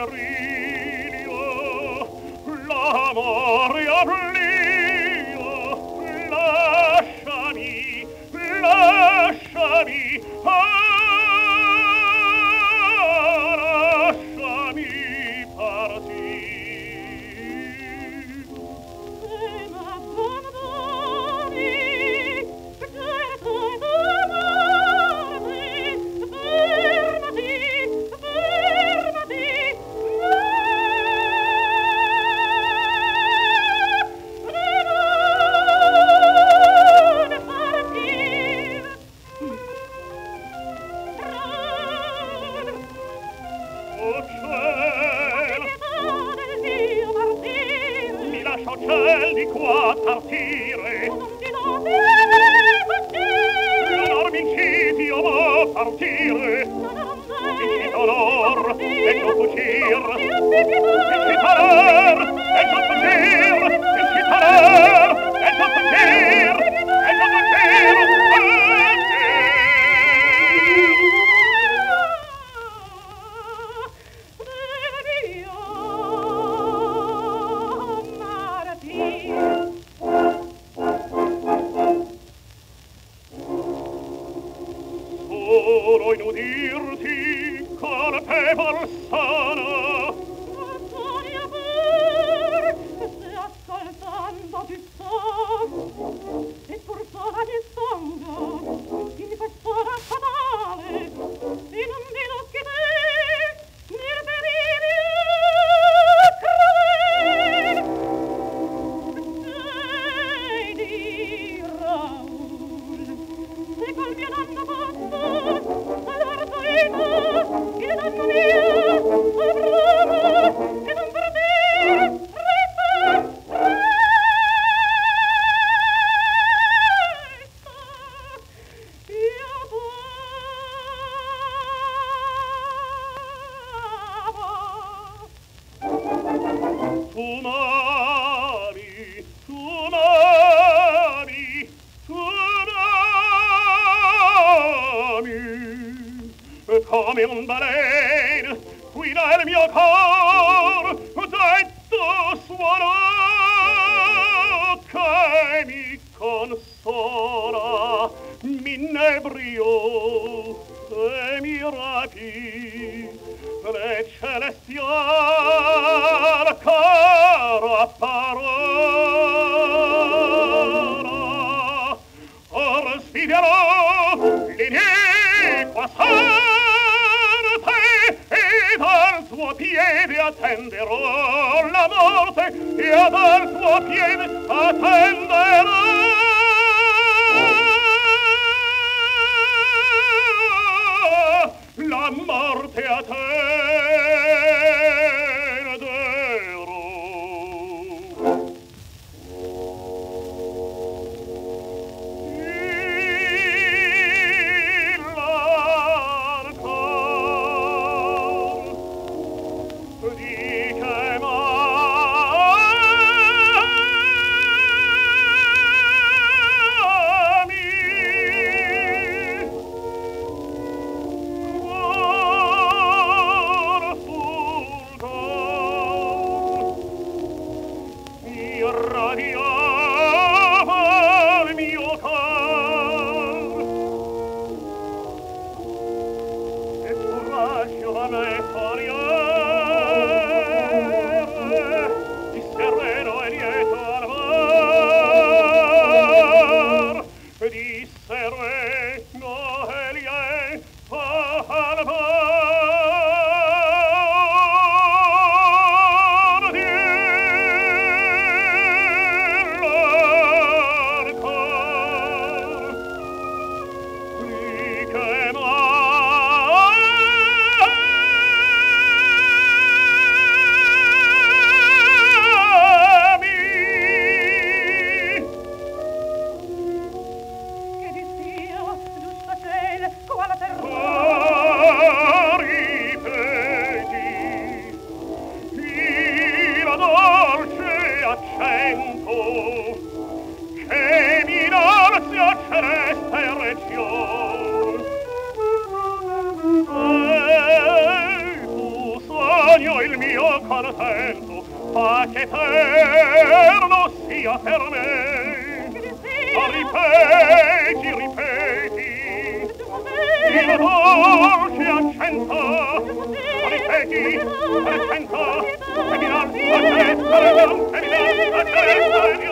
delirio, l'amore oblio, lasciami, lasciami, lasciami partir. Ma abbandoni, certo ciel di qua partire, l'onor m'inciti io vo partire, incita onor e non fuggir, incita onor e non fuggir, incita onor e non fuggir, e non fuggir, solo in udirti colpevol sono. Sonia pur, se ascoltando ti sto, e pur sola ti songo, in quest'ora fatale, e non vedo che te, nel delirio crudele, sei di Raoul, se col mio danno posso, all'orto io, che danno mio, avrò, che non per te, resta, io Tu m'ami, tu m'ami, tu m'ami, come un balen guida il mio cor, detto suono che mi consola, mi innebrio e mi rapì le celestial cara parola. Or sfiderò l'iniqua sorte e dal tuo piede attenderò la morte e dal tuo piede attenderò la morte a te. pace eterno sia per me. Ripeti, ripeti, il dolce accento. Ripeti, accento, feminan, accento, feminan, accento,